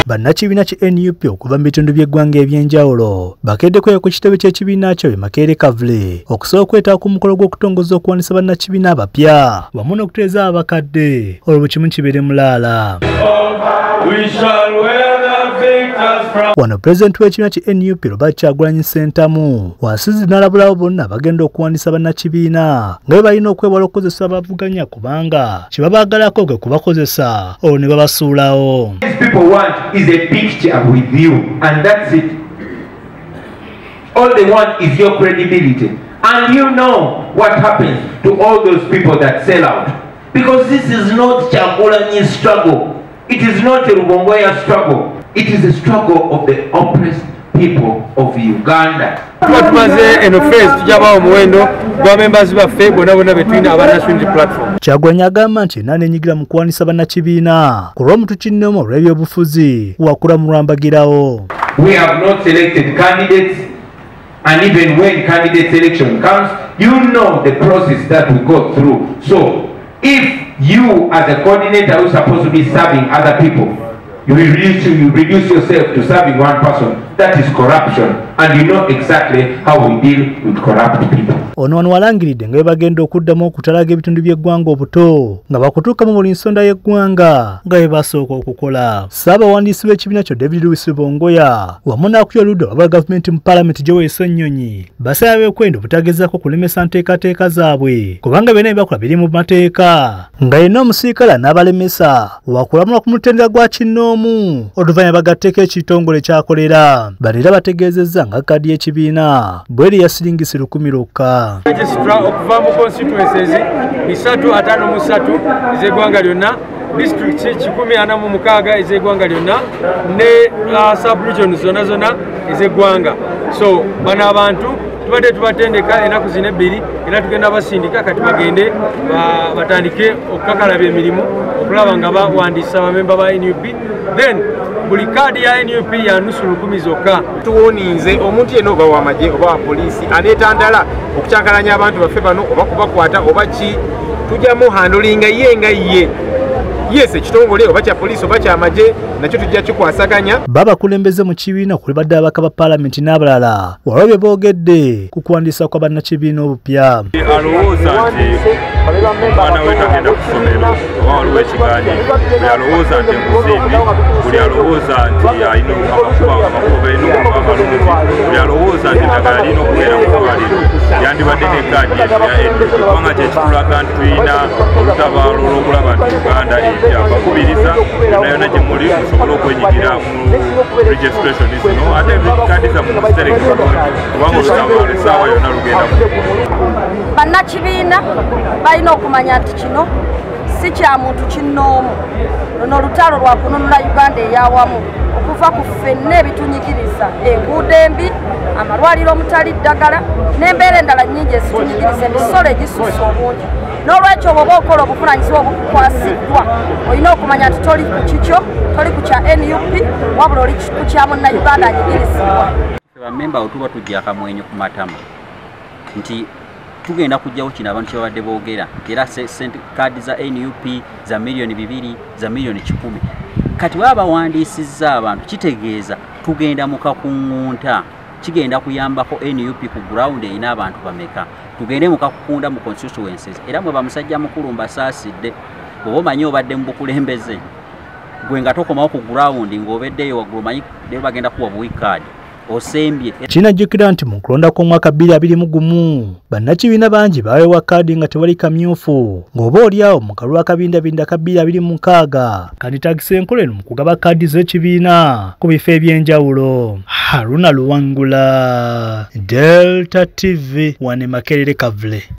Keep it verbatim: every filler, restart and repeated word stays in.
bannakibiina ki N U P okuva mu bitundu by'eggwanga ebyenjawulo bakeddeko ku kitebe ky'ekibiina kyo Makerere Kavule okusobola okwetaba ku mukolo gw'okutongoza okuwandiisa bannakibiina abapya wamu n'okutereeza abakadde olwo bukimu kibeere mulaala. Wano pulezidenti w'ekibiina ki N U P Robert Kyagulanyi Ssentamu wansizi n'alabulawo bonna bagenda okuwandiisa bannakibiina nga bwe balina okwewala okukozesa abavuganya kubanga kye babaagalako gwe kubakozesa olwo ne babasuulawo. People want is a picture with you, and that's it. All they want is your credibility, and you know what happens to all those people that sell out, because this is not Kyagulanyi's struggle. It is not a Rubongoya struggle. It is a struggle of the oppressed people of Uganda. Kyagulanyi agamba nti n'aneenyigira mu kuwandiisa bannakibiina ku lw'omuntu kinnomu olw'ebyobufuzi wakula mu lwambagirawo. We have not selected candidates, and even when candidate selection comes, you know the process that we go through. So if you as a coordinator who is supposed to be serving other people, you reduce, you reduce yourself to serving one person, that is corruption, and you know exactly how we deal with corrupt people. Ono wano walangiridde nga bagenda okuddamu okutalaga ebitundu by'eggwanga obuto nga bakutuuka mu buli nsonda y'eggwanga nga bwe basooka okukola. Ssaabawandiisi b'ekibiina kyo David Lewis Rubongoya wamu n'akulya oludda olwa gavumenti mu paalamenti Joel Ssennyonyi basaba abeekwendo butagezaako kulemesa nteekateeka zaabwe kubanga byonna bye bakola biri mu mateeka nga yenna omusiikale n'abalemesa wakulamula ku mutendera gwa kinnoomu oluvannyuma bagatteeko ekitongole kyakolera banera bategeezezza nga kkaadi y'ekibiina bweri ya siringisi lukumi lwokka. Registra okuva mu constituencies bisatu ataano mu ssatu ez'eggwanga lyonna, district kikumi ana mu mukaaga ez'eggwanga lyonna ne uh, sub-region zonna zonna ez'eggwanga. So bano abantu tubadde tubatendeka ennaku zino ebbiri era tugenda basindika kati bagende batandike okukakalaba emirimu okulaba nga bawandiisa bamemba ba N U P. Then buli kaadi ya N U P ya nusu lukumi zokka. Tuwoniinze omuntu yenna oba w'amagye oba wa poliisi aneetandala okukyankalanya abantu baffe bano oba kubakwata oba ki tujjamu handolinga ye nga ye yes ekitongole oba kya poliisi oba ky'amagye nakyo tujja kikwasaganya. Babakulembeze mu kibiina kuli badde abaka ba paalamenti n'abalala walwa bye boogedde ku kuwandiisa kwa bannakibiina obupya. Alowooza nti omwana we tagenda ku ssomero oba waliwo ekigaanyi, buli alowooza nti muzimbi, buli alowooza nti alina amakuba amakuba balina okuba amalungi, buli alowooza nti eddagala lirina okubeera mu ddwaliro yandibadde n'ekkaadi ya N U P kubanga kyekitulaga nti tulina olutabaalo olw'okulaba nti Uganda ejja bakubiriza yonna yonna gye muli musobole okwenyigira mu registration zino ate kkaadi zammwe muzitereke bulungi kubanga olutabaalo essaawa yonna lugenda mu. Bannakibiina balina okumanya nti kino si kya muntu kinnoomu. Luno olutalo lwa kununula Uganda ey'awamu okuva ku ffenna ebitunyigiriza enguudo embi, amalwaliro omutali ddagala n'embeera endala nnyingi ezitunyigiriza emisolo egisusse obungi. N'olwekyo bw'oba okola obuvunaanyizibwa obukukwasiddwa olina okumanya nti toli ku kikyo, toli ku kya N U P wabula oli ku kya munnayuganda anyigirizibwa. Bammemba bwe tuba tujja akamwenyo ku matama nti tugenda kujjawo kino abantu kye babadde boogera era kaadi za N U P za miliyoni bibiri za miliyoni kikumi kati baba bawandiisizza abantu kitegeeza tugenda mu kakuŋŋunta kigenda kuyambako N U P ku ground erina abantu bameka tugende mu kakukunda mu constituencies era mwe bamusajja mukulu mbasaasidde bw'oba omanyi obadde mu bukulembeze gwe nga tokomawo ku ground ng'obeddeyo waggulu omanyi ne bagenda kuwa buwikaadi osembye. Kinajjukira nti mu kulonda kw'omwaka bbiri abiri mu gumu bannakibiina bangi baaweebwa kkaadi nga tewali kamyufu ng'oba oliawo mu kalulu akabindabinda ka bbiri abiri mu mukaaga kanditagisa enkola eno mu kugaba kkaadi z'ekibiina ku bifo eby'enjawulo. Haruna Luwangula, Delta T V, wane Makerere Kavule.